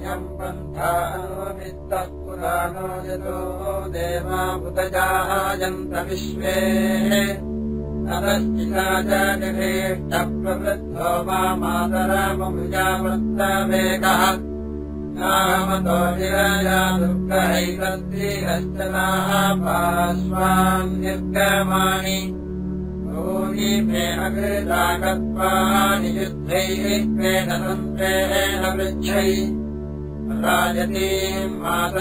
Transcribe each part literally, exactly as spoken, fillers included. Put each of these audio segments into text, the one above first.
इयम् पन्थानुमित्तः पुराणो यतो देवाभूतजायन्त विश्वे ततश्चिता च निभेष्टप्रवृद्धो वा मातरमभुजावृत्तवेगः नामतो विरया दुर्गहैतद्रीहश्च नाः पार्श्वान् निर्गमाणि भूमि मे अकृता गत्वा नियुद्धैः स्वेन तन्त्रेण वृक्षैः राजतीम्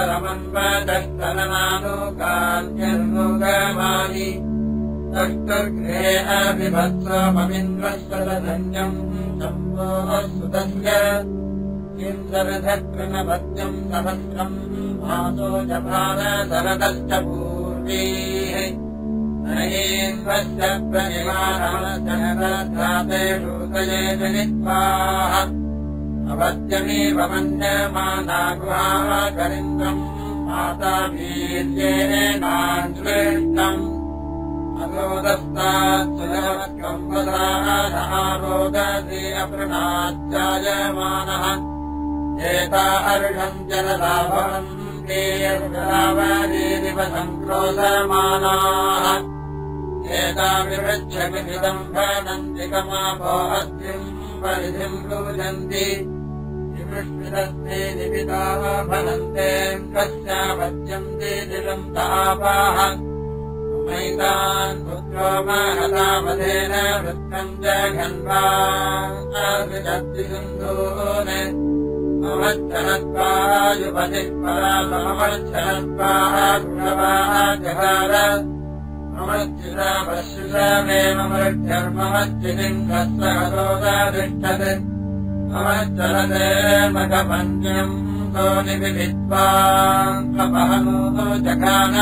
मातरमन्वदस्तननानुकान्यनुगमानि तष्टगृहे अभिभत्सममिन्द्रस्वतधन्यम् शम्भोः सुतस्य किंसरधकृणपत्यम् सहस्रम् मासो जभारशरदश्च पूर्वीः नयेन्द्रस्य प्रणिमानमसहस्रातेषु तये जनित्वाः अवद्यमेव मन्यमाना गुहाः करिन्द्रम् माता वीर्येणान्वेष्टम् अगोदस्तात् सुरवत्कम् वदारोदति अपृणाच्चायमानः एता अर्षम् जलदा भवन्ति अर्षरावरीरिव सङ्क्रोधमानाः एता विवृच्छमिदम् भनन्ति कमापो अस्मिन् परिधिम् पूजन्ति विवृष्मिदस्ते निपिताः भनन्ते कस्यापत्यन्ति दिलम् तापाः मैतान् पुत्रो महतावधेन वृत्तम् च घन्वान् ममच्छनत्वायुपतिः पराममच्छनत्वाः गुणवाः जहार ममच्चिरापश्युषमे ममृक्षर्ममच्चितिम् कस्सहतोदतिष्ठत् ममच्चलते मखपञ्चम् तो निविदित्वाम् अपहनो जघान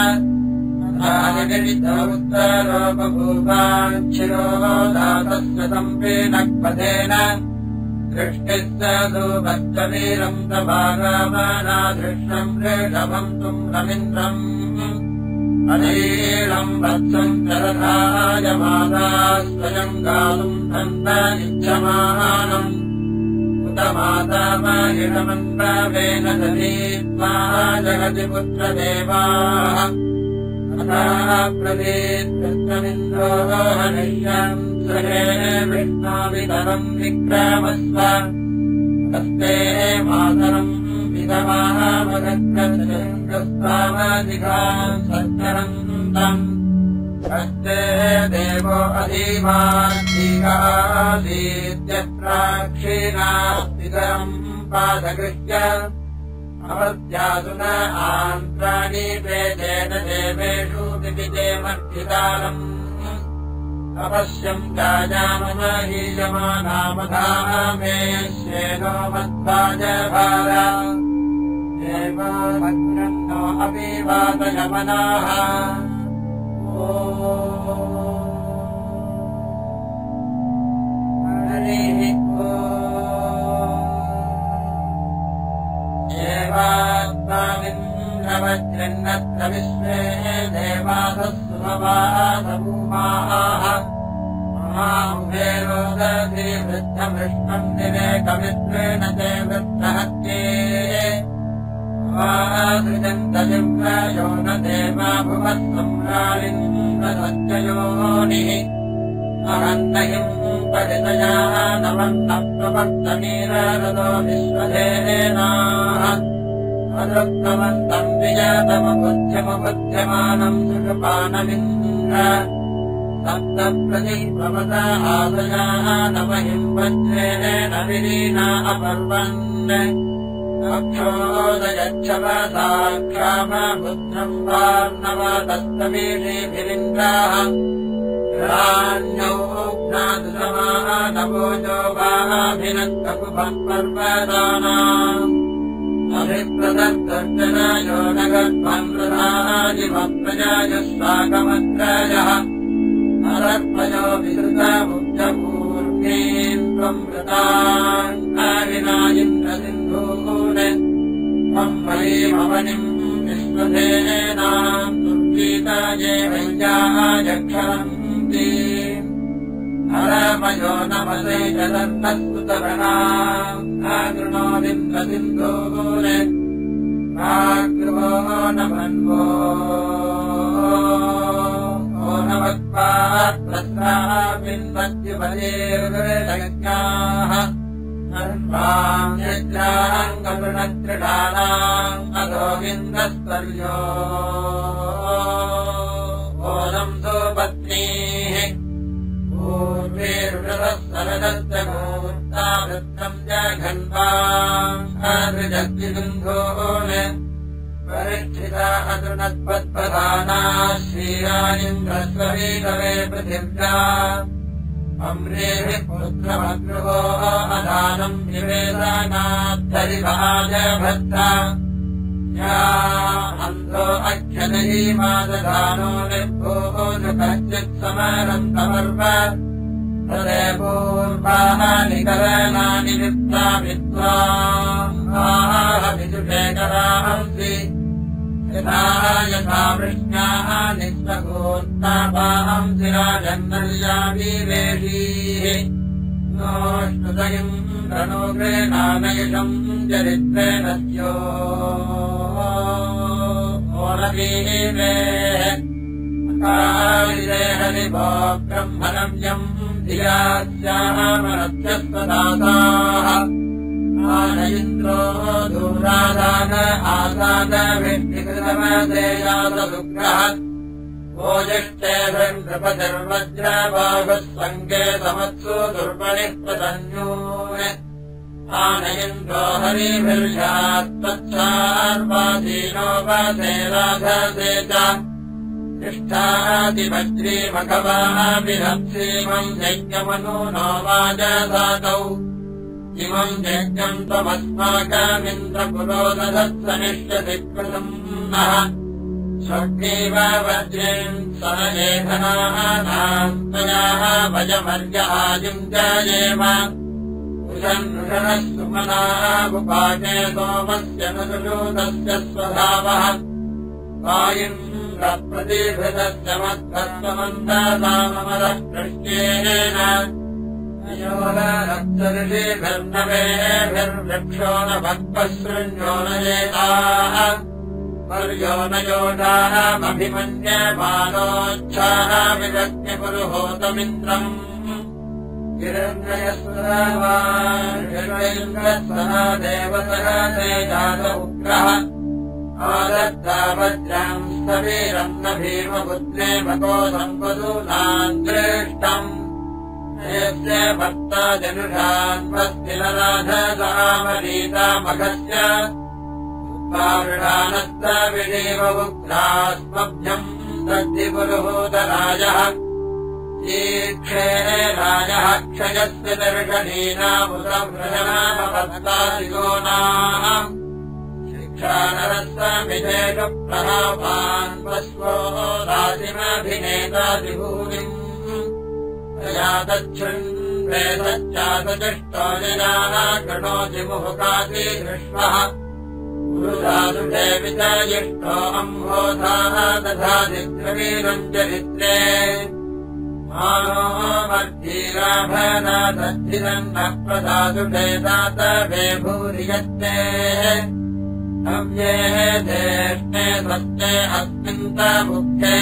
उत्तरोपभूपाक्षिरो दातस्य सम्पेनक्पथेन दृष्टिः स दूपश्चवीरम् तवागामानादृष्टम् ऋषभम् तुम् रमिन्द्रम् अनीलम् वत्सम् चरधायमादा स्वयम् गातुम् धन्तनिच्छमानम् उत माता महिषमन्त्रवेन दधीत्वा जगति पुत्रदेवाः प्रदेशमिन्द्रो हनिष्यम् सहे विष्णावितरम् विक्रमस्व हस्ते मातरम् विधवामगच्छस्तावधिघाम् सच्चरम् तम् हस्ते देवो अधीमादीगादीत्यत्राक्षीणास्तितरम् पादकृत्य अवत्यासु न आन्त्राणि वेदेन देवेषु दिविदेमर्थितारम् अवश्यम् जायामहीयमानामधामे श्येनो मद्भाजभार देवा भद्रम् नो अभिवादयमनाः ओ हरिः ओ देवात्माविन्द्रवज्रन्नत्र विश्वे देवासुमवासभूमाः महामुखे रोदति वृद्धमृष्टम् निवेकमित्रेण ते वृत्रहत्ये वासृजन्तजिव्रयो न देवा भुवः सम्रालिन्द्रसत्ययोनिः अहन्तहिम् परितया नवन्तः प्रवर्तमीररदो विश्वधेनाः अदृक्तवन्तम् विजतमबुद्ध्यमबुध्यमानम् सुषुपानमिन्द्र सप्तप्रतिप्रमता आदयाः नवहिम् वज्रेण विलीना अपर्वन् अक्षोदयच्छवसाक्षामबुद्धम् वार्णवदस्तमीषीभिरिन्द्राः ्राण्यौघ्नादुसमानवोजो वाभिनत्तकुभम् पर्वतानाम् अभिप्रदत्तर्जनायो नगर्भम् प्रधाजिमप्रजायः साकमत्रयः अदर्पयो विसृतमुग्धपूर्णीम् त्वम् वृतान् कारिणायिन्द्रसिन्धून् त्वम् मयीमवनिम् विश्वधेनाम् दुर्गीताये वैयायक्षरम् हरम नमयो नमसे जगन्नस्तुतगणाम् आगृणोदिन्द्रसिन्धूरे आग्रवो नमन्वो ओ नमत्पात्रस्राविन्वद्युपदेर्गजगत्याः सर्वाम् यज्ञाम् करुणत्रिडानाम् अधोगिन्दस्पर्यो ओनम् सुपत्नीः पूर्वेरुषः सरदस्य मूर्तावृत्तम् जघन्वाम् आदृजद्विसिन्धून् परिष्ठिता अतृणत्पद्पदानाः श्रीराजिन्द्रस्वरीतवे पृथिव्या अम्रेभिः पुत्रमग्रवो अदानम् निवेदानाद्धरिभाजभद्रा या अन्धो अक्षनयीमादधानो निर्भोजकश्चित् समरन्तमर्व तदे पूर्वाणि करणानि विप्ता विद्वान् विदुषेकरांसि यथा यथा वृष्ण्याः निःस्वगोत्तापांसि राजन्नर्याविवेशीः नोष्णुतयम् रणोग्रेणानयशम् चरित्रेण स्यो ओरवीवेः अकालिरे हरिभो ब्रह्मणव्यम् धिया स्यामरथ्यस्वदासाः आन इन्द्रो दूरादान आसाद विष्टिकृतमदेयादुग्रः ओजिष्ठेभिर्नृपतिर्वज्रबाहुः सङ्केतमत्सु दुर्बलिः प्रतन्यून् आन इन्द्रो हरिभिर्षात्तच्छार्वादीनोपधेराधसे च तिष्ठातिवज्रीमखवाभिरप्सीमम् यज्ञमनूनो वाजसातौ इमम् यज्ञम् त्वमस्माकमिन्द्रपुरोदधत्सनिष्यति कृतम् नः स्वर्गेव वज्रेम् सनलेखनानाम् त्वयाः भजमर्य आजिम् जयेम उषन्नः सुमनाः उपाके सोमस्य न सुषूतस्य स्वधावः वायुन्द्रप्रतिभृतस्य मध्वत्वमन्दामरः कृष्येन ऋषिभिर्नवेभिर्वृक्षो न भक्पशृण्यो न येताः पर्यो न योषामभिमन्यमानोच्छाः विदग्निपुरुहोतमिन्द्रम् हिरण्यस्वरावान्द्रः देवतः ते जात उग्रः आदत्ता वज्रम् स्थवीरम् न भीमपुत्रे मको सम्पदूनाम् दृष्टम् यस्य भक्ता जनुषान्वस्तिलराधसामरीतामघस्य उत्पारुषानस्तविदेव उग्रास्मभ्यम् दद्धिपुरुहूतराजः दीक्षे राजः क्षयस्य दर्शनीनामुतव्रजनामभक्तादिगोनाः शिक्षानरस्वमिधेषु प्रभावान् वस्वो राशिमभिनेतादिभूमिम् यातच्छृन् वेदच्चातचष्टो जनाः गणोति मुहुकाति दृष्वः पुरुषादुषे विचायिष्टो अम्भोधाः दधाति द्रवीरम् चरित्रे मानो मर्धीराभनादद्धिरन्नः प्रदादुषे दातवे भूरि यत्ते नव्ये देष्णे स्वस्ते अस्मिन्तमुखे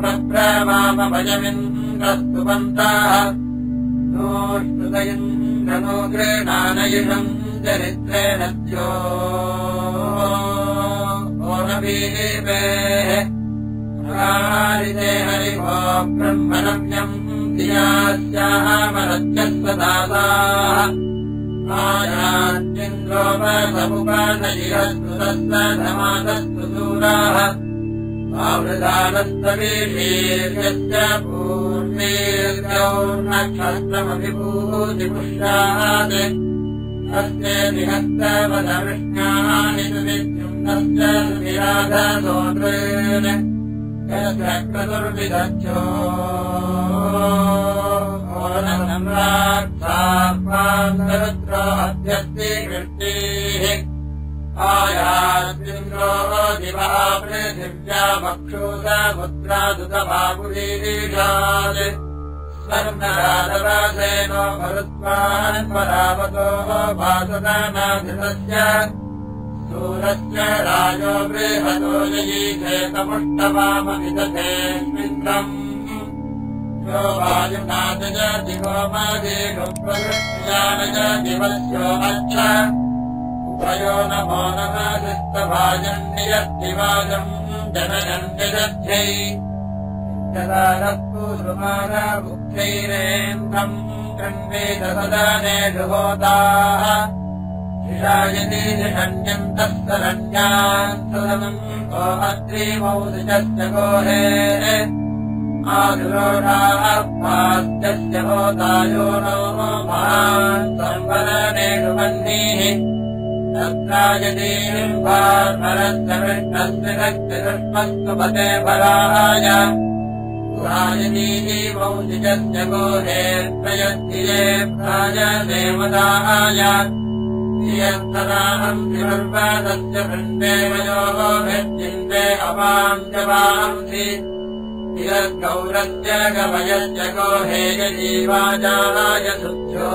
प्रब्रवामभजमिन्द्रस्तुवन्ताः नोष्णुतयन्द्रनो गृणानयिषम् चरित्रेण स्यो ओनवीवेः हरिते हरिभो ब्रह्मणव्यम् धिया स्यामरथ्यस्वदासाः आयाच्चिन्द्रोपसमुपनयिहस्तुतस्तधमातस्तु दूराः आवृदानस्तवीर्यस्य पूर्णेर्यौ नक्षत्रमभिभूतिपुष्यात् तस्य निहस्तवदविष्ण्यानि सुविद्युम्नस्य सुविराधसोदृन् यत्रक्रतुर्विदच्छो ओनसम्राट्सार्वान्तरुद्रो अध्यस्ति वृष्टिः आयास्मिन्द्रो दिवः पृथिव्या मक्षूषपुत्रादुतभागुलीशात् सर्व नरादरासेनो मरुत्वान् परावतो भासदानाधितस्य सूरस्य राजो बृहतो ययीशेतमुष्टवामविदधेऽस्मिन्द्रम् यो वायुनादजति गोमादेशुप्रवृत्यानजति वस्यो अच्छ उभयो नमो नमस्तभाजन्नियत्तिवाजम् जनयन्निदध्यै पूर्वमानमुख्यैरेन्द्रम् कृण्वेद सदनेषु होताः शिशायतीशन्यन्तः सरण्यान् सदनम् गोमत्रीमौदिजस्य गोहे आदुरोढाः पाद्यस्य होतायो नो महान् संवदनेषु वह्निः तत्रायतीम् भारस्य कृष्णस्य शक्तिदुष्मस्तु पते पराय पुरायतीमौदिजस्य गोहे प्रयद्धिये प्राय देवदाय यन्तराहम् विवर्वादस्य वृन्देवयोः भृत्तिन्दे अवाञ्जवांसि यद्गौरस्य गवयस्य गोहेय जीवाजाय सुभ्यो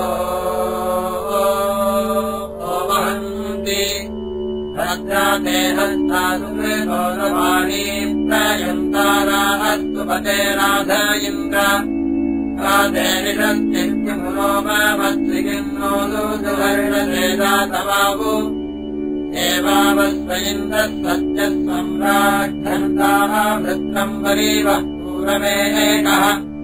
वहन्ति भद्राते हस्तासुमृगोरवाणी प्रयन्तारास्तु पते राध इन्द्र राधे निषत्तिमुनो मत्सिगिन्नो दुवर्णसेदा तवाहु एवावस्व इन्द्रः सत्यः सम्राट्घण्टाः वृत्रम् वरीवः पूरमेकः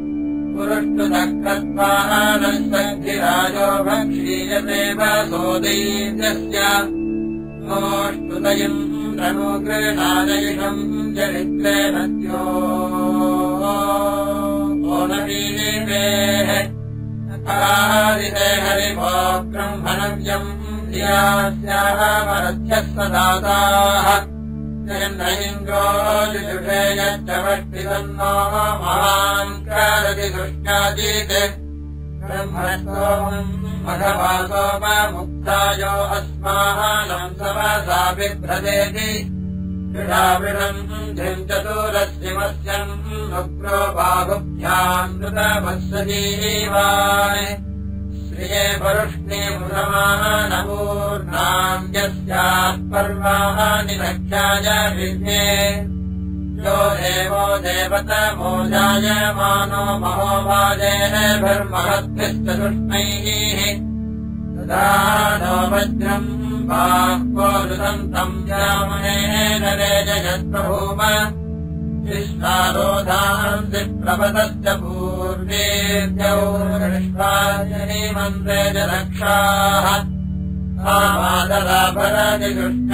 पुरुष्टुतक्रत्वानः सद्धिराजो भक्षीयते वसोदैत्यस्य नोष्टुतयम् रणुगृणादयिषम् चरित्रे नद्यो े हरिभो ब्रह्मणव्यम् धियास्याः वरध्यः सदाताः जयन्न इन्द्रो जुषे यच्च वष्टितन्नो महान् कारति दुष्टाजीत् ब्रह्मणस्तोमम् मघवासोममुक्तायो अस्मानम् सवसा बिभ्रदेति क्रीडावृणम् धिम् चतुरस्यमस्यम् नुग्रो बाहुभ्याम् नृतवत्सजीवान् श्रिये वरुष्णीमुदमानपूर्णाम् यस्यात् पर्वाणि रक्षाय विद्ये यो देवो देवतमो जायमानो महोभाजेभिर्महद्भिश्चतुष्मैः नो वज्रम् बाह्वोदन्तम् जामनेन जगत्प्रभूम विश्वारोधान्ति प्रपतस्य पूर्वेद्यौर्विश्वाजनीमन्त्रे च रक्षाः आमादलाभरति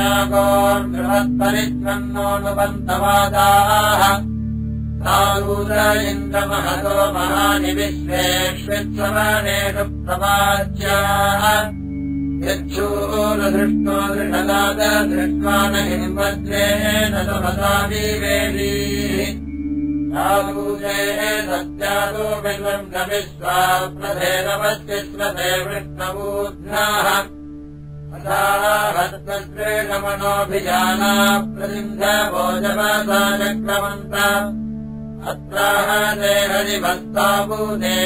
कृष्णागोर्बृहत्परिच्छन्नोऽनुबन्तवादाः सारूर इन्द्रमहतो महानि विश्वेष्वित्सवनेषु प्रवाच्याः यच्छूरदृष्टो दृढलाद दृष्ट्वा न हिमद्रेण सुमता विवेदीः सारूरे सत्यादो बिल्वम् न विश्वाप्रधेनवश्चिस्वते वृष्णबूध्नाः अथाहस्तश्रेणमनोऽभिजाना प्रतिन्धभोजवसा चक्रमन्त अत्राह ते हरिभस्ताबु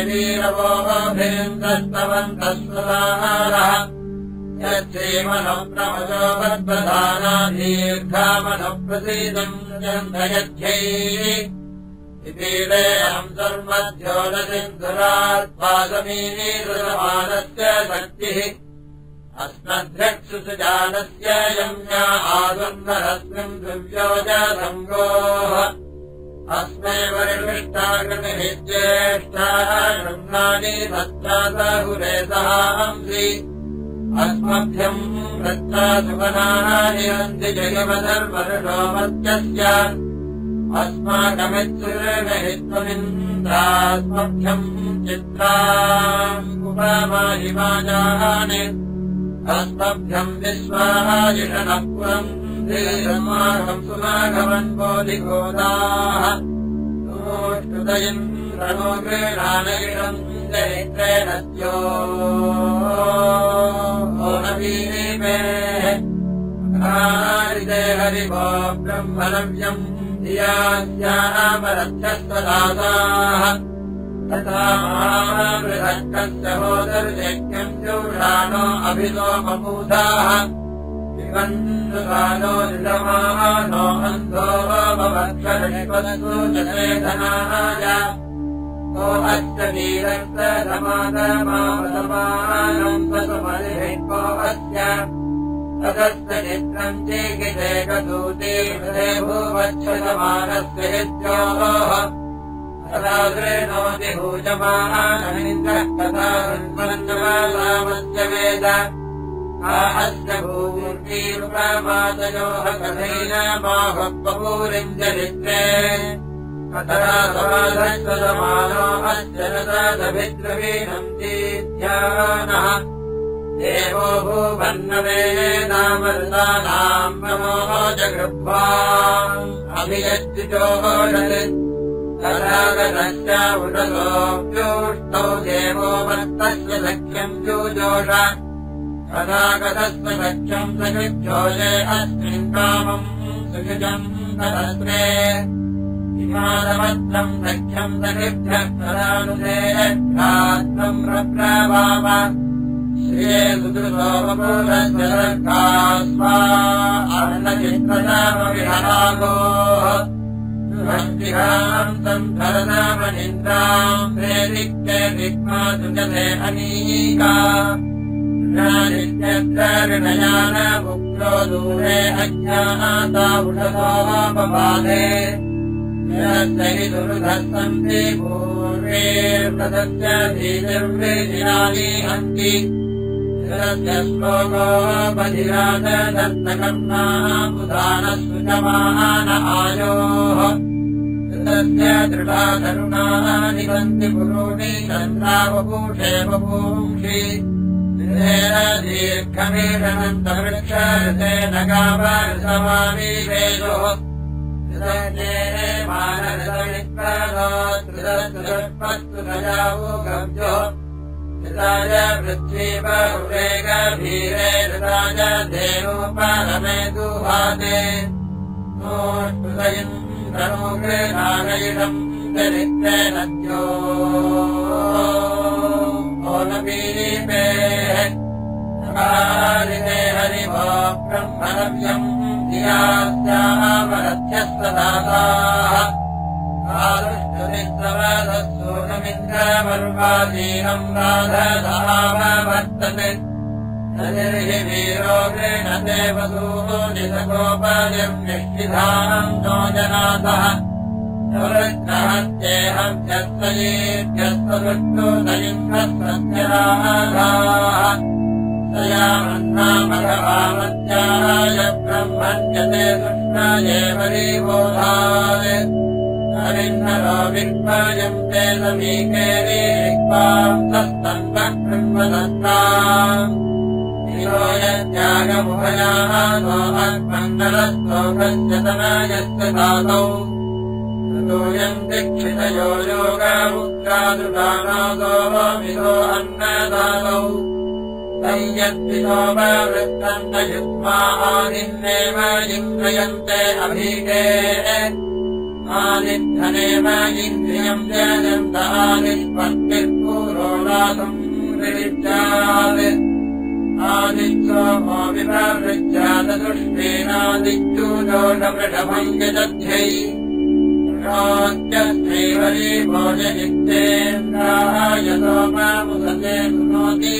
देवीरवोऽभिन्दस्तवन्तः सुधारः यच्छेमनप्रमजो वद्वधाना दीर्घामनप्रसीदम् चन्द्रयच्छैः इतीरेऽहम् सर्वध्यो न सिन्धुरात्पादमीनीरुदमानस्य शक्तिः अस्मद्रक्षुसुजानस्य यम्या आदुर्नरस्मिन् दिव्योजसङ्गोः अस्मै वरिष्ठाकृतिः ज्येष्ठाः गृह्णानि भद्रासहुरे सहांसि अस्मभ्यम् वृत्ता सुवनाः निरन्ति जयवधर्मरुषो मर्त्यस्य अस्माकमित्सुरहित्वमिन्द्रास्मभ्यम् चित्राम् उपमाहिमाजानि अस्मभ्यम् विश्वायुषनः पुरम् धीरमाघम् सुमाघवन् बोधिगोदाः नोष्टुतयम् रणो गृणानगिषम् चरित्रे नद्यो नवीमे हरिते हरिभो ब्रह्मणव्यम् धियास्यामरथ्यस्वदाताः तथा महामृधक्कस्य होदर्यज्ञम् जोषानो अभिलोमपूधाः विवन्दुकालो निजमानो अन्धो भवक्षरनिपस्तु जनेधनाय ओ अस्य वीरस्तमादमावसमानम् तसुमरिहिको अस्य तदस्य नित्रम् चेकितेकदूते हृदे भूवच्छतमानस्य हित्योः तदादृणोति भूजमानमिन्द्रः कथा हृन्मन्नवालामस्य वेद अस्य भूमूर्तिरुपमातयोः कथैन माहत्वपूरिम् चरित्रे कथरा समाधस्वमानो अस्य नदादभिद्रवीणम् चीध्यानः देवो भूवन्नवेदामृतानाम् प्रमोहो जगृह्वा अभियच्युचोषत् तदागतश्च उषसोऽप्योष्टौ देवो वत्तस्य सख्यम् जुजोष तदागतस्य सख्यम् सकृच्छोषे अस्मिन् कामम् सुयुजम् तदस्रे इमादमत्रम् सख्यम् सकृभ्यः तदानुदेयत्रात्मम् प्रप्रभाव श्रिये सुदृशोपपूरस्य सर्गास्वा अर्णचित्रशामविहरागोः सुभक्तिहान्तम् धरदामनिन्द्राम् प्रेरिक्ते विक्मा सुजते अनीका ऋणानित्यत्रऋणयानमुक्तो दूरे अज्ञाता उषसोपपादे निरस्तहि दुर्धस्सन्ति पूर्वेर्वदस्य धीतिर्वृजिनानि हन्ति निरस्य श्लोको बधिराजदत्तकर्णाम् उदानः सुजमान आयोः निरस्य दृढा तरुणानि सन्ति पुरूणि चन्द्रावपूषे वपूंषि निरेण दीर्घमेषनन्तवृक्षऋतेन गावऋतमाविवेशोः मानऋतविप्रदोत्रिदत्तुष्पस्तु गजावो गव्यो ऋताय पृथ्वीपहुरेगभीरे ऋताय धेनोपरमे दुहाते नोष्पृतयिन्द्रनो गृहागयिषम् चरित्रे नद्यो ओलपीपेः हरिवो ब्रह्मणव्यम् धियास्यामरथ्यस्तदाताः आरुष्टुमिन्द्रवदस्सूनमिन्द्रमर्वादीनम् राधधामवर्तते ननिर्हि वीरो गृह्णते वसूनिसकोपजम् निष्ठिधानम् नो जनातः प्रवृत्तहत्येहम् यत्सयेत्यस्तदुष्टो न इन्द्रः सत्यराधाः तयामन्नामघवामत्याय ब्रह्मण्यते दुष्टाये वरीबोधात् हरिन्नरो विक्पयन्ते समीकेरी ऋक्वाम् तस्तन्तः कृण्वदत्ताम् निरोयत्यागमुभयाः नो अग्मण्डलस्तोकस्य तनयस्य धातौ ततोऽयम् दीक्षितयो योगमुद्रादुदानादो विदो अन्नदातौ संयत्विनोपवृत्तन्त युग्मा आदिन्नेव इन्द्रियन्ते अभीके आदिद्धनेव इन्द्रियम् जयन्त आदिष्पत्तिर्पूरो दातुम् विरिच्यात् आदित्सोमो विप्रवृज्यादुष्टेनादित्युदोषवृषभम् यजध्यै ृणोत्यस्त्रैवरी भोजनित्येन्द्राय सोममुदते शृणोति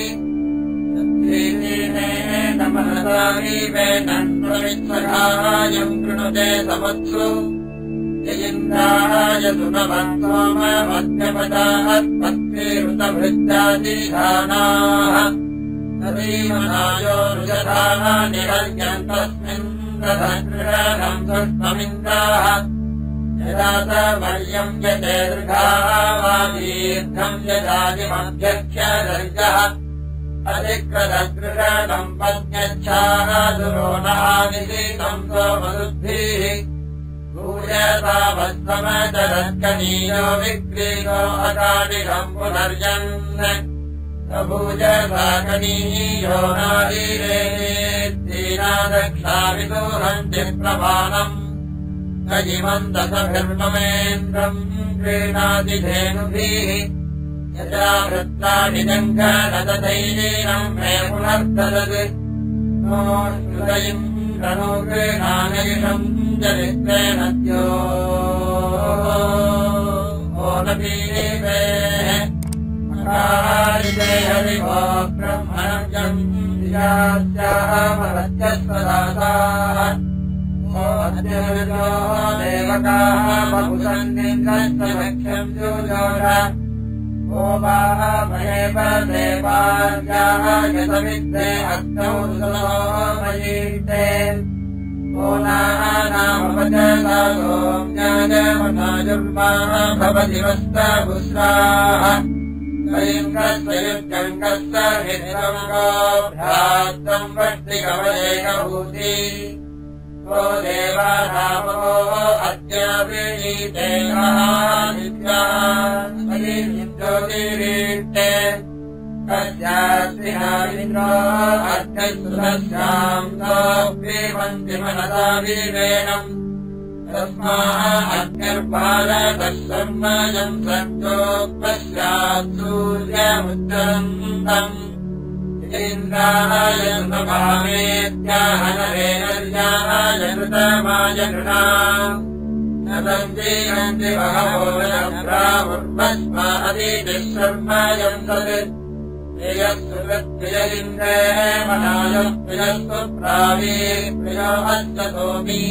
नमनतारीवेदन्त्ववित्सखायम् कृणुते समत्सु यजिन्द्राय सुनभक्तोमवद्यपदात्पत्तिरुतभृत्यादिधानाः नदीमनायो रुजधाः निरर्यन्तस्मिन् दधकृणम् सुष्ममिन्द्राः यदा वर्यम् यते दृढावादीर्घम् यदादिमध्यक्षदर्गः अधिकृतदृढम् पद्यच्छाः दुरोणादिशीतम् सोमदुद्भिः भूयतावत्समचरत्कनीयो विक्रीतो अकादिकम् पुनर्जन् भूजसाकनीयो नारीरेदीनादक्षाविदोहन्ति प्रमाणम् कजिमन्तसभिर्ममेन्द्रम् क्रीणाति धेनुभिः यदा वृत्ताभिजङ्घनदधैर्यम् मे पुनर्ददत् नो श्रुतयिम् रणोगृणानयिषम् जलित्रे नद्यो ओ नपीवेः अकारिते हरिवो ब्रह्मणम् दियास्यामरत्यस्वदाताः ओ अद्यविदो देवकाः बहुसन्निन्द्रस्तमख्यम् जुजोष ओ वामहेव देवार्याः यतविद्रे अग्नौ सुमयीते ओ नानामवचलासोम् ज्ञानमनाजुर्माः भवति वस्तबुस्राः स्वयङ्कस्वयुज्जङ्कस्य हिरङ्गो भ्रातम् वष्टिकवलेकभूति ओ देवानामो अद्याविनीते ज्योतिरीते कस्यास्तिहारिन्द्रो अद्यसुरस्याम् सोऽप्रीवन्ति मनसा वीरेणम् तस्माः अग्निर्भारतः सर्वजम् सञ्चोपस्यात् सूर्यमुत्तरन्तम् इन्द्राय नृभावेत्याहनरेणर्याय नृतमाय नृणाम् न सञ्जीवन्ति बहवो प्रावुर्वस्मादीतिः सर्वजम् तत् प्रियस्तु तत्प्रिय इन्द्रे मनायः प्रियस्तु प्रावीर्प्रियो अस्ततोमि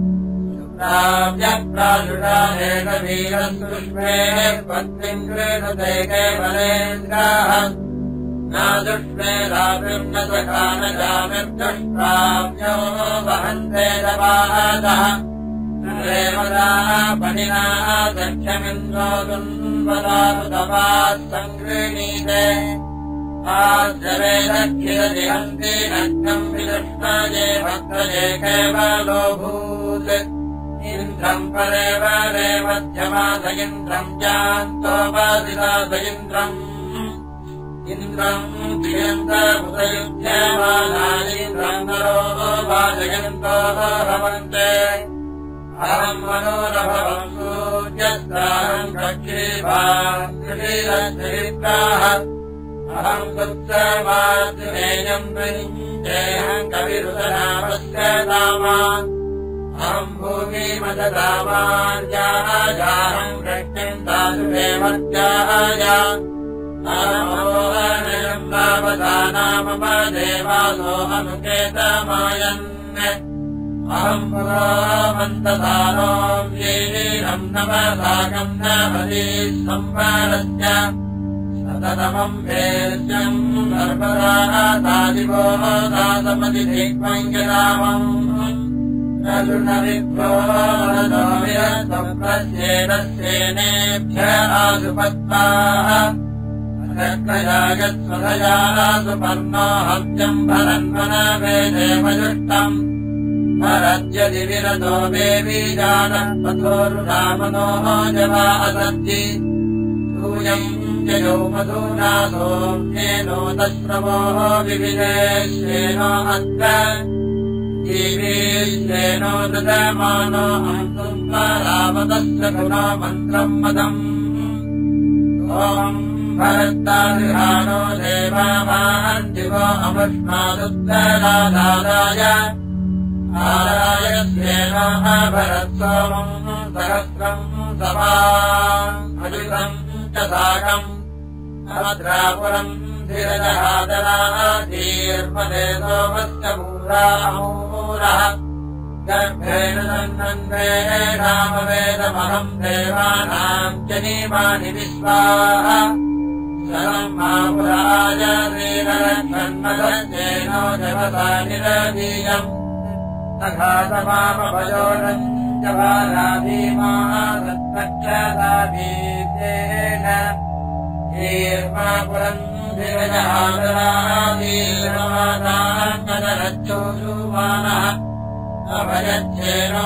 प्राव्यप्राजुषानेन वीरसुष्मेः पत्नीम् कृणुते केवलेन्द्राः नादुष्मे रात्रिम् न सखानजामिर्दुष्प्राव्यो वहन्ते दवादः रेवदाः पणिनाः दक्षमिन्द्रो दुन्वदारुतवाः सङ्गृणीते आश्चरेदखिलजिहन्ति नग्नम् विदुष्णजे भद्रजे केवलोऽभूत् इन्द्रम् परेव रेवध्यमास इन्द्रम् जान्तोपादिदास इन्द्रम् इन्द्रम् क्रियन्तमुदयुध्यमानानीन्द्रम् नरो वाजयन्तो भवन्ते अहम् मनोरभवम् सूर्यस्ताहम् कक्षीभाम् कृषीरश्चरित्राः अहम् कुत्समाद्मेयम् वृञ्जेऽहम् कविरुदनामस्य दामा अहम् भूमिमददामार्याजाहम् रक्ष्यम् दासुदेवत्याय अहमोहनयम् तावदानामम देवासो अनुकेतमायन् अहम् पुरोमन्तदानोम् येहीरम् नवसाकम् नवदीः संवारस्य सततमम् वेद्यम् सर्वदादिवो दासमतिधिक्वम् यदामम् नलुनविभ्यो वरदो विरत्वप्रस्येदस्येनेभ्य आसुपत्ताः अनक्रयागत्स्वधया सुपर्णो हव्यम् भरन्वनवेदेवजुष्टम् भरद्यदि विरतो देवीजानः पथोरुरामनोः जवा असद्यि सूयम् जयो मधुना सोम्येनो तस्रवो विविदेश्येनो अत्र जीवेश्येनो ददमानो अन्तुम् परावतस्य गुणो मन्त्रम् मदम् ओम् भरत्तादिहानो देवामान्दिवो अमुष्मादुत्तरादाय आरायस्येनो भरत्सोमम् सहस्रम् सवाम् अजुतम् च साकम् अभद्रापुरम् धीरजहादराधीर्मदे सोमस्य मूरा अमूरः गर्भेण सन्नन्दे रामवेदमहम् देवानाम् जनीमानि विश्वाः सरम्मापुराय श्रीरक्षन्मदज्जेनो जगता निरदीयम् अघातमामभयोनम् जवाराधीमाः सत्पक्षदाभीतेन ीर्मापुरम् धिरजहादराधीर्मादाङ्गदरच्चोषुमानः अभयच्छेनो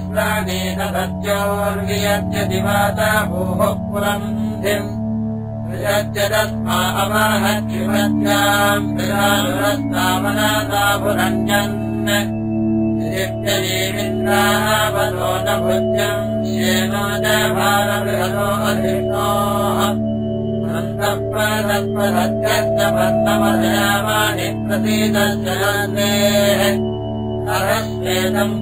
अस्मरणीतसत्योर्वियज्यदिवाता भूः पुरम् धिम् वियज्यदस्मा अवहक्षिमत्याम् विरानुरस्तामनादाभुरञ्जन् नित्यजीविन्द्रावतो न भुज्यम् श्येनो च भारबृहतो अधिष्णोः सन्तःपदत्पदत्यश्च बन्धमधयामानि प्रसीदश्चरन्तेः सरस्वेदम्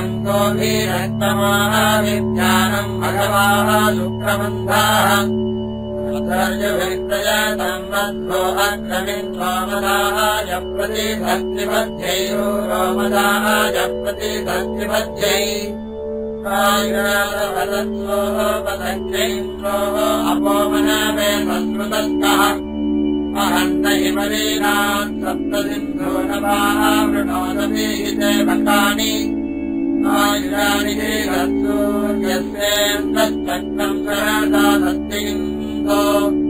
कलसङ्गोभिरक्तमाविज्ञानम् भगवाः शुक्रबन्धाः सर्जविक्रयतम् मध्वो अग्रमिन् सोमदाय प्रतिधत्रिपद्यैरो रोमदाय प्रतिधत्रिपद्यै कायिरालवदत्सोः पदञ्चैन्द्रोः अपोमनवे संस्कृतस्कः अहन्न हिमलीनान् सप्तसिन्धो नवाः वृणोदमीहिते भकानि आयुराणि सूर्यस्येन्द्रश्चक्रम् सहदादत्तिन्दो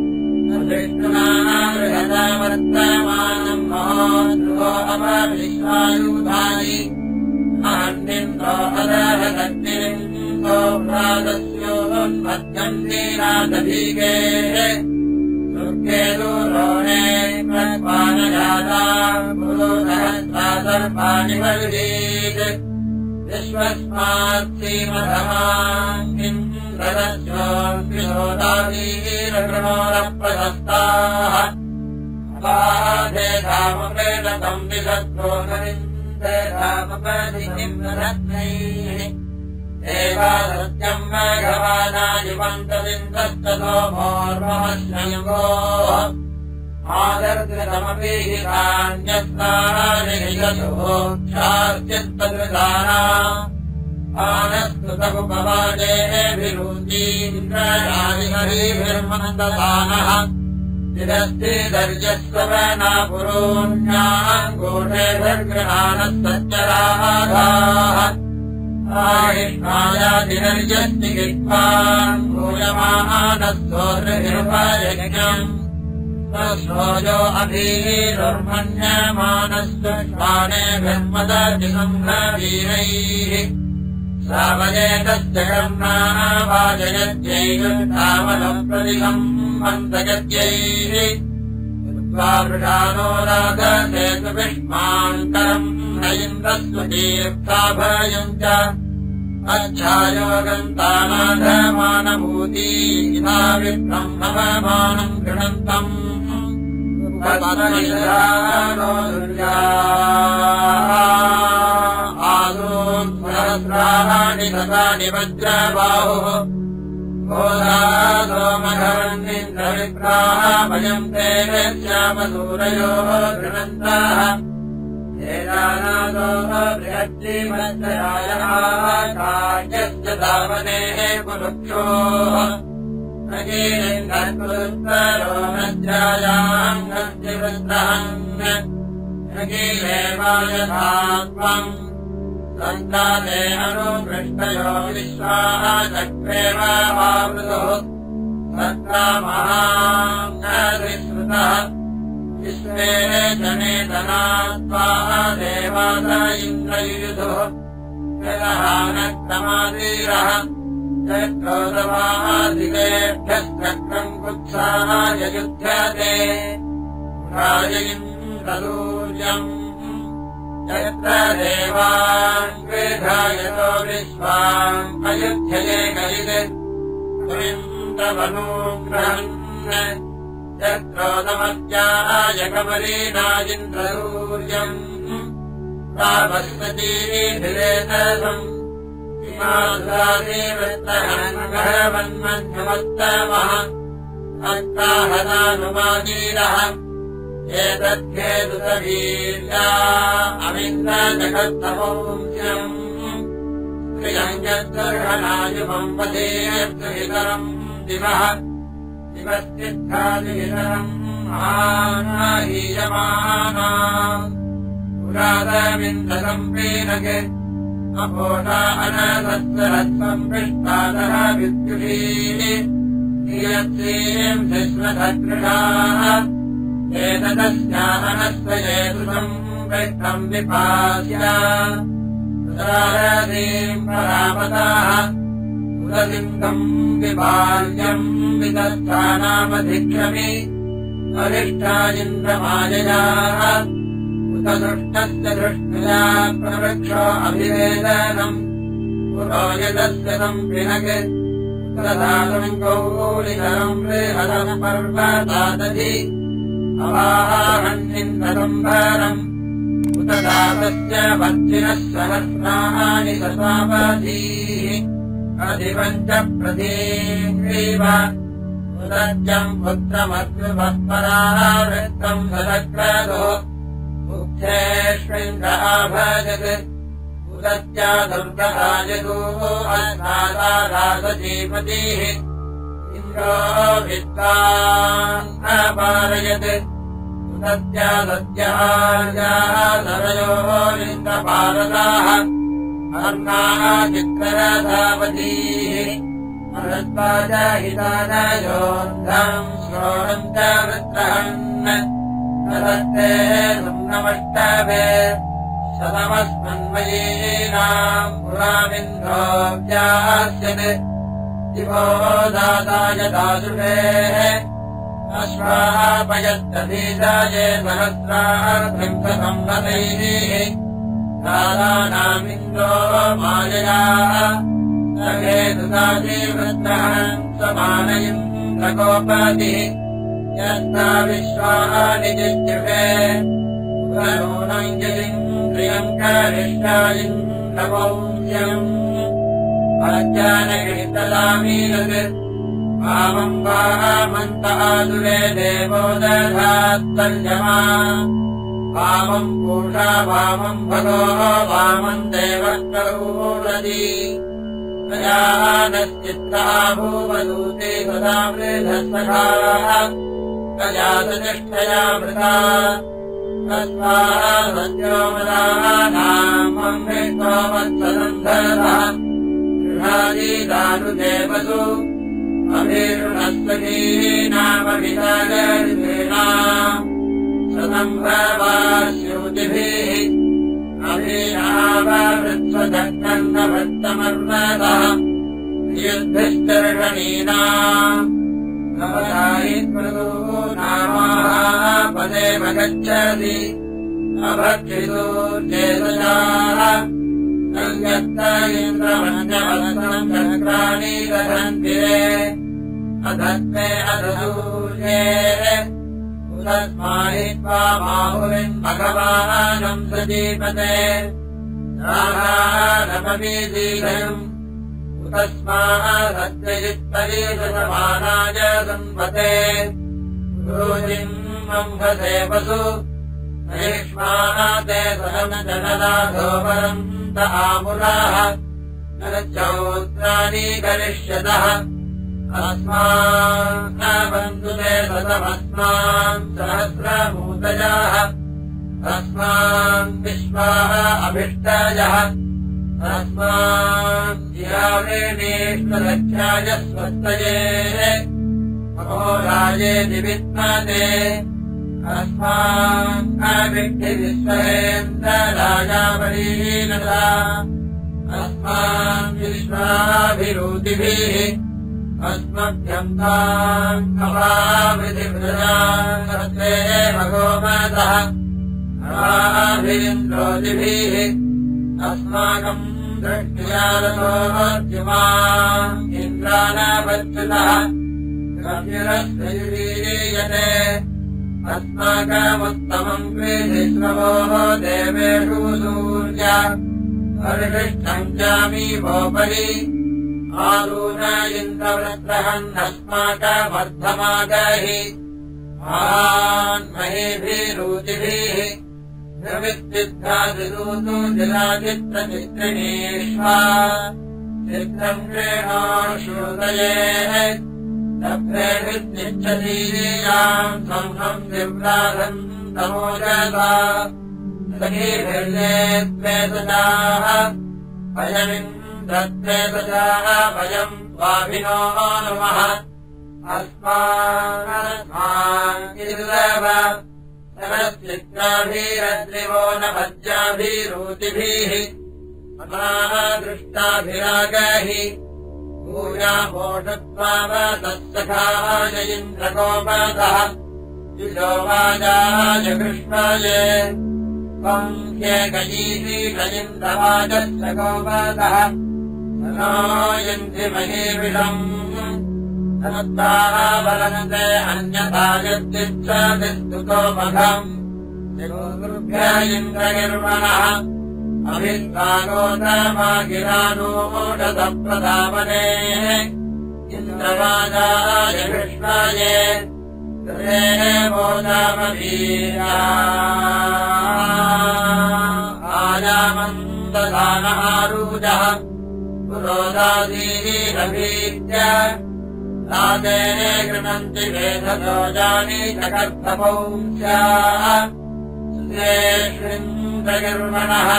विष्णुना वर्तमानम् महोद्रुवो अवविश्वायुधानि अहन्निन्द्रो अदहदत्तिरिन्दो प्रादस्योन्मध्यम् नीरादभीगेः दुर्गे दूरोणे प्रपानजाता पुरोधहस्तादर्पाणि वर्धीत् विश्वस्मात् श्रीमधमान् इन्द्रदस्योऽन्विशोदावीरगृणोरप्रशस्ताः अबाधे धामप्रेणतम् विशत्रो नविन्दे धामपदिकिम् रत्नैः देवादत्यम् भगवानायुवन्तविन्दस्ततो मोर्महस्ययुगोः आदर्दृतमपि हितान्यस्तानिहितोक्षाश्चित्तदृदाना आनस्तुतमुपवादेभिरुन्दीन्द्रयादिहरिभिर्मन्ददानः तिरस्तिदर्यस्वनापुरोऽन्याङ्गोढेभिर्गृहाणः सच्चराधाः आयुष्मायादिनर्यस्तिगित्वान् भूयमानस्तोर्निर्भयज्ञम् स्वोजो अभीरुर्मन्यमानस्तु श्वानेभिर्मदतिसंहवीरैः सावजेतस्य कर्णावाजयत्यैर्तावलप्रतिशम् मन्दगत्यैः वृषानो रागसेतु विष्मान्तरम् न इन्द्रस्तु तीर्थाभयम् च अच्छायोगन्तानाधमानभूती इमा विप्रम् नवमानम् गृणन्तम् नो दुर्गा आदून् सहस्राणि शतानि वज्रबाहुः गोदासोमघवन्निन्द्रविप्राः भयम् ते श्यामसूरयोः गृणन्तः एतानादो बृहज्जीवनत्रयायः कार्यश्च दावनेः पुरुक्षोः नगीलिङ्गत्पुरुत्तरो नद्यायाम् नद्यवृत्रहन् नगीलेवायथात्वम् सन्ताते अनुपृष्टयो विश्वाः चक्रेवावृतुः सत्तामहाङ्गश्रुतः विश्वे जनेतनात्वाः देवाद इन्द्रयुयुधुः व्यवहानक्रमादीरः चक्रोदवादिकेभ्यश्चक्रम् कुत्साय युध्यते राजयिन्द्रसूर्यम् यत्र देवान् वेधायतो विश्वान् अयुध्यये कलित् पुरीन्द्रवनूग्रहन् यत्रोदमत्याय कमलीनाजिन्द्रसूर्यम् तावस्वतीभिरेतसम् इमासादेवत्तहन्मघवन्मध्यमत्तमः अत्ताहदानुमादीरः एतद्घेदुतवीर्या अमिन्द्रजगत्तमोंस्यम् प्रियम् यद्दर्हनायुमम् वदेयत्तुहितरम् दिवः दिवस्तिष्ठादिहितरम् महानाहीयमानाम् पुरादमिन्द्रसम् प्रीणके अपोषा अनसत्सरत्वम् पृष्ठादः विद्युषीः नियत्सीम् शिश्वधकृषाः एतदस्याहनस्वयेतुसम् पृष्ठम् विपास्या उदारदीम् परापताः उदसिङ्गम् विभाल्यम् विदस्थानामधिक्षमि अरिष्टाजिन्द्रमाययाः उत दृष्टस्य दृष्टया प्रवृक्षो अभिवेदनम् पुरोयतस्य सम्पिनक् उत तदातम् गौलिकरम् बृहदम् पर्वतादधि अवाहन्निन्दम्बरम् उत दातस्य वर्जिनः सहस्राणि दशावधीः अधिपञ्च प्रतीग्रीव उदज्जम् पुत्रमद्रुवः परावृत्तम् सदक्रदो उक्थेष्विन्द्राभजत् उदज्जा दुर्गराजतो अध्नादारासजीपतिः इन्द्रो विद्वान् अपारयत् उदज्जा दद्याजासरयो लिङ्गपारदाः अर्णाचित्ररथावधीः मरद्वाजहितानयोऽन्धम् श्रोणम् च वृत्रहन् नदत्ते सुम्नमष्टभे शतमस्मन्मयीनाम् पुरामिन्द्रो व्यास्यत् दिवो दाताय दासुषेः अश्वापयत्तधीताये सहस्रार्धंसंवदैः कालानामिन्द्रो मायया सखेतुदाजीवृत्रहम् समानयिन्द्रकोपतिः यस्ता विश्वानि जिज्जुषे उदनूनम् यदिन्द्रियम् करिष्यायिन्द्रवंस्यम् अज्ञानगृहीतदामीनत् वामम् वामन्तआदुरे देवो दधात्तर्जमा वामम् पूषा वामम् भगो वामम् देवः करोदति प्रजानश्चित्ता भूवदूते सदा वृधस्सखाः प्रजातनिष्ठया वृता तस्मात् सत्योमदानामम् विष्णो वत्सदन्धरः गृहादीदानुदेवसु अभिरुणस्वकीनामभितागर्भिणाम् सदम्भवास्यूतिभिः अभिनाववृत्स्वदक्कन्नभट्टमर्मदः युद्धिष्टर्षणीनाम् नवसायित्मृदो नामाः पदेव गच्छति अभक्षितो चेतसाः संयत्त इन्द्रमन्यवसनम् चक्राणि दधन्तिरे अधत्ते अधसूर्ये उदस्मायित्वा माहुरिन् भगवानम् सजीपते रागानपमीदीघयम् उतस्मादत्यजित्तरीसमानाय संपते गुरुजिम् वंशसे वसु नैष्माते सहनजनदाधोपरम् त आमुलाः नरचौत्राणि करिष्यतः अस्मान्नवन्तु ते सतमस्मान् सहस्रभूतजाः अस्मान् विश्वाः अभिष्टजः अस्मान् जिहावेणेष्वलक्ष्याय स्वस्तये अहोराजेति विद्मते अस्मान् अभिष्टि विश्वेन्द्रराजापरीनता अस्मान् विश्वाभिरूतिभिः अस्मभ्यम् ताम् अवावृतिभृजान्ते भगोमतः अवाभिरिन्द्रोतिभिः अस्माकम् दृष्ट्यारतोऽद्युमाम् इन्द्रानावच्युतः गम्यरस्ययुरीयते अस्माकमुत्तमम् क्रीडिश्रवोः देवेषु सूर्य परिशिष्टम् चामीवोपरि आदून इन्द्रवृत्रहन्नस्माकमर्धमागहि महान्महीभिरूचिभिः द्रविद्विद्धादिदूतु जिलाचित्रचित्रिणीष्वा चित्रम् क्रीणो श्रुतयेः लभ्रेभिर्निच्छतीयाम् संहम् दिव्राधम् तमोजसा सखीभिर्येत्वेतजाः वयमिन्द्रत्वेतजाः वयम् स्वाभिनो नुमः अस्मानस्मान्निर्लभ सरश्चित्राभिरद्रिवो न भज्याभिरूतिभिः अनाः दृष्टाभिरागहि भूयामोषत्वावतत्सखाय इन्द्रकोपतः युजोवाजाय कृष्णाये त्वम् ह्येकयीषीषयिन्द्रवाजस्य कोपतः सनायन्ति महीविषम् तनुत्तावलन्ते अन्यथा यद्दिच्छति स्तुतो मघम् शिवोभ्य इन्द्रगिर्वणः अभिस्वागोतमागिरानोषतप्रदावने इन्द्रवाजाय विष्णाये मोदामवीरा आयामन्ददानहारूजः पुरोदादीरभीत्य तादेने गृह्णन्ति वेदतो जानी जगत्तपौंस्याश्विन्द्रगिर्वणः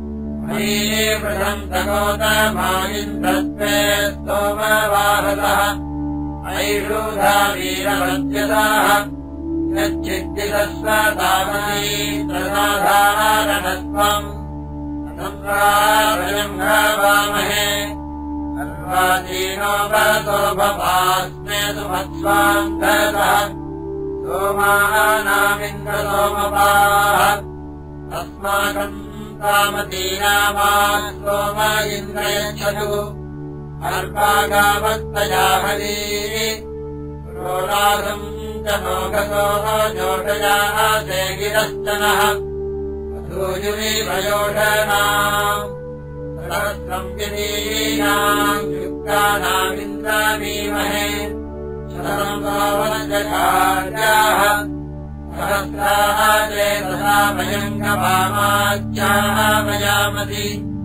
मयीवृषन्तगोतमायिन्द्रत्वे स्तोमवाहसः ऐषूधा वीरवद्यताः यच्चिद्दितस्व तावती प्रसाधारणत्वम् संप्रावयम् भावामहे अर्वाचीनो भवतो भवास्मे सुमत्स्वान्ततः सोमानामिन्द्रसोमपाः अस्माकम् कामतीनामा सोम इन्द्रयच्छतु अर्पागावत्तया हरीः रोलासम् च मोघसो जोषयासे गिरश्चनः अधूयुरीभयोषणाम् सहस्रम् गिरीणाम् युक्तानामिन्द्रामीमहे शतम् भावनजकार्याः सहस्राः चेतसा भयङ्गभामाच्याः भयामति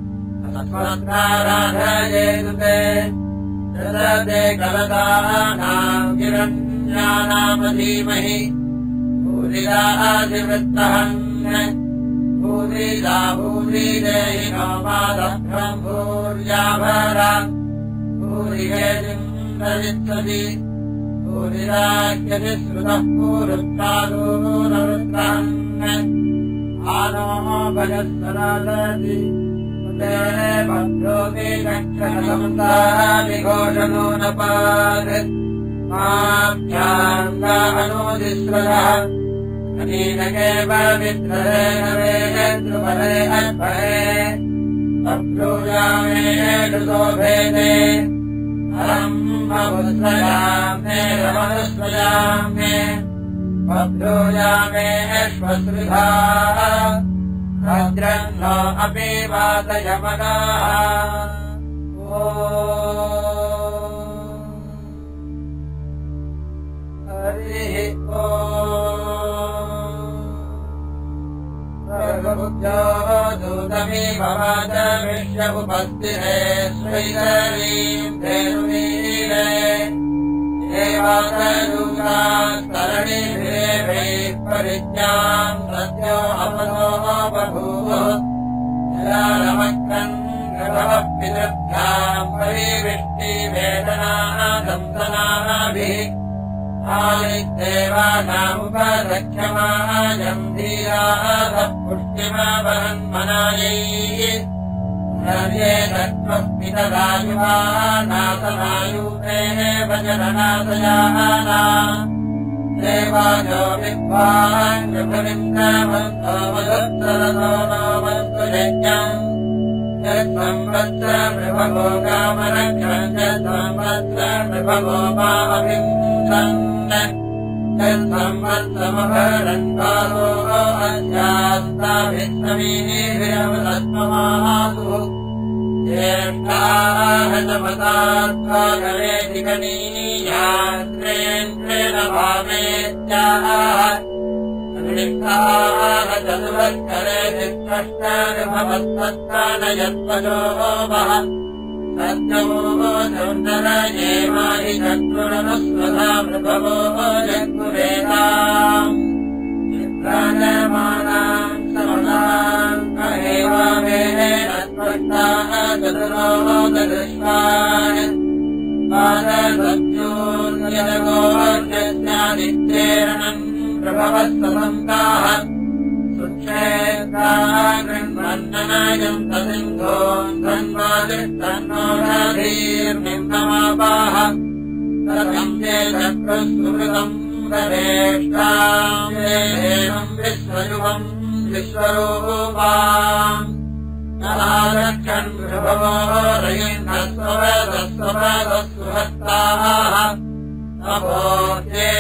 राधयेतुते ददते कलदानाम् गिरण्यानामधीमहि भूरिदाधिवृत्तहन् भूरिदा भूरिदेहिनो मादभ्रम् भूर्याभरा भूरिहेजिन्दरिच्छति भूरिराज्यति श्रुतः पूरुत्तादूरवृत्तहन् आनो भजस्वरादति भद्रोऽपि लक्षणसमुदाविघोषणो न पाद माभ्याङ्गानुदिस्वरः अनीनकेव विद्रहेण वेद्रुपरे अर्पणे बभ्रूयामे कृतो भेदे हरम् भवुत्सयामे रमनुस्वयामे बभ्रूयामे श्वश्रुधाः भद्रन्नो अपि वातयमनाः ओ हरिः ओ सर्वबुद्धो दूतमिव वाचमिष्य उपस्थिते श्रीधरीम् धेनुमीरे देवादूतास्तरणिभिरेभैः परिज्ञाम् सद्यो अपनो बभूव जलारमक्रम् गृहः पितृभ्याम् परिविष्टिवेदनाः दन्तनाभिः आदिदेवानामुपरक्ष्यमायम् धीराः पुष्टिमवहन्मनायैः नासनायुपेः वचननाशयाना देवाजो विद्वान् नृपविन्द्रमन्तो मधुत्तरतो नोमस्तु यज्ञम् यत्संवत्स नृभगो कामरक्षम् यत्संवत्स नृभगो मामभिंसन् यत्संवत्समभरन् कालो अस्यास्ताभिस्तमीभिरवदत्ममासु ज्येष्ठाः चमतात्वागवेदिकनीयात्रेन्द्रेण भावेत्याः अनिष्ठाः चतुरस्करे निष्कष्टनिभवस्तत्कानयत्वजो वः सत्यमो चौन्दरये माहि चक्रुरनुस्वधा मृभवो जग्मुवेदाम् चित्रायमानाम् समताम् अहेवामेन त्वष्टाः चतुरोदृष्टान् पादसत्योर्यदगोर्यस्यादित्येरणम् प्रभवस्तसन्ताः सुक्षेत्रागृह्णन्ननायम् तसिन्धोन् धन्वादिष्टन्नोरधीर्निम्नमापाः तदम् ते चक्रस्सुकृतम् वरेष्ठाम् देवम् विश्वयुगम् विश्वरूपाम् नरालक्षन् प्रभवो रयिन्नस्ववदस्ववदस्वहस्ताः अभोक्ते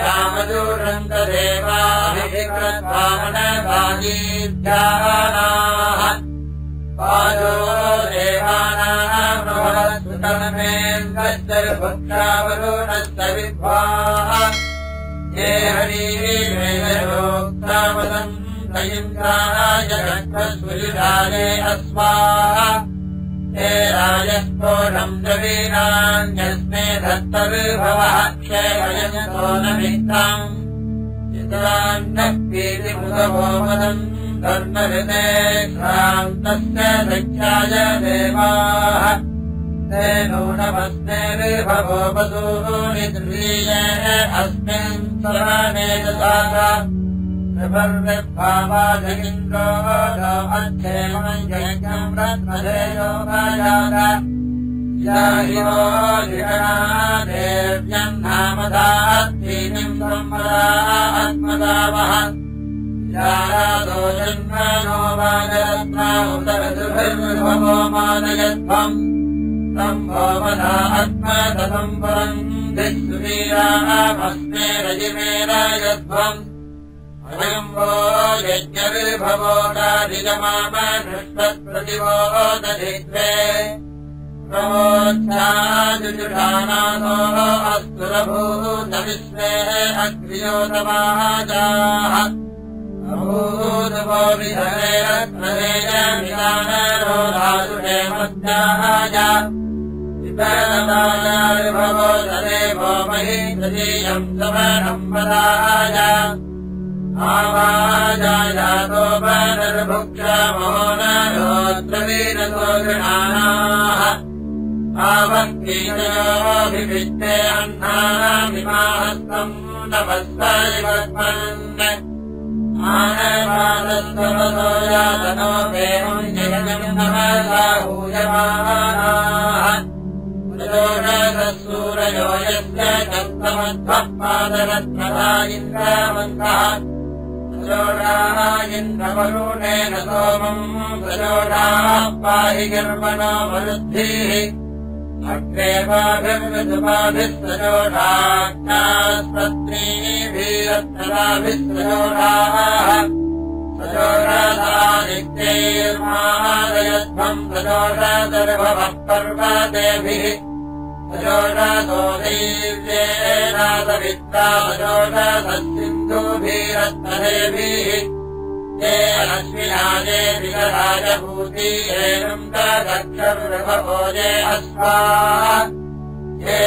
रामदूरन्तदेवाभिकृत्वामनभागीध्यानाः पादो देवानाम् प्रभवत्सुतनमेन्द्रश्चर्भुक्षावरुणश्च विद्वाः ये हरिवेदयोक्तावदम् इन्द्राय रक्तस्वयुधारे अस्वाः हे राजस्पोषम् द्रवीणान्यस्मे दत्तविभवः क्षेमयतो न मित्तम् चित्रान्नः पीतिमुदभोमदम् धर्महृते श्रान्तस्य दक्षाय देवाः ते नूनमस्मे विभवो वसूनि द्रीये अस्मिन् सराने ददाता भावाजगिन्द्रो अच्छेमम् यज्ञम् रत्मधेयो भाजात याहिवो देव्यम् नामदात्रीनिम् ब्रह्मदा आत्मदावः यारादो जन्मनो वाजरत्नामुदरसुभिर्भवो मादयध्वम् सम्भोमदा आत्मततम् परम् दिक्सुवीरामस्मे रजिमेरायध्वम् अयम्भो यज्ञविर्भवो दाधिजमामनृष्टप्रतिवोदधित्वे प्रमोच्छाजुजुषानाथो अस्तुरभूतविश्वे अग्र्योतमाजाः अभूतवो विधरे रत्नरेयमिलानरो धातुषे मध्याज विपरदायार्भवो तदेवो महि तदीयम् समनम् वदाय आवाजायातो वनर्भुक्षामो नरोद्रवीरतो गृहाणाः आवक्कीतयोऽभिविष्टे अह्नानामिमाहस्तम् नमस्तारिवत्मन् आनवादस्वतो यातनो वेहम् जगजम् नमसाहूयमानाः उदोषदसूरयो यस्य दत्तमध्वः पादरत्नदा इन्द्रावन्तः प्रजोषाः इन्द्रवरुणेन सोमम् प्रजोषाः पाहि गर्मणो मरुद्भिः अग्रेवाभिर्विदुपाभिः सजोषाज्ञास्पत्नीभिरत्नदाभिः सजोषाः सजोषादादित्यैर्मादयध्वम् सजोषदर्भवः पर्वतेभिः सजोषदो दैव्येनासवित्ता सजोषदसिन्धुभिरत्नदेभिः ये अश्विनाजे विगराजभूति एवम् तदक्षर्भवोजे अस्वाः ये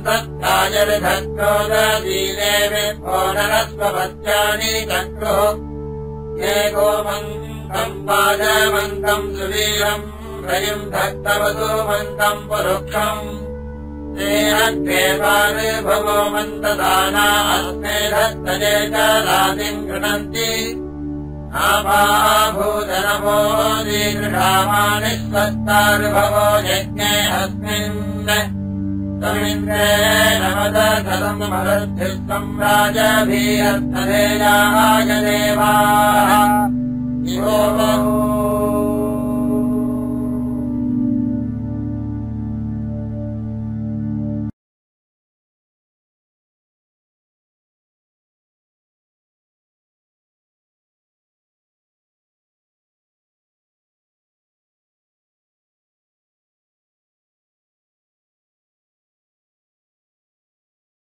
अन्तत्ताजर्धक्रोदीदेवे भोनरस्वभत्यानि चक्रुः ये गोमन्तम् पाजमन्तम् सुवीरम् रयिम् धत्तवधूमन्तम् पुरुक्षम् ते अग्रेवार्भवो मन्तदाना अस्मे धत्तजे च रातिम् गृह्णन्ति आभाभूतनमो दीर्घामानिस्वत्तार्भवो यज्ञे अस्मिन् तमिन्द्रेण मदकलम् मरुद्भिस्तम् राजभिरत्नदेयाय देवाः इवो बहु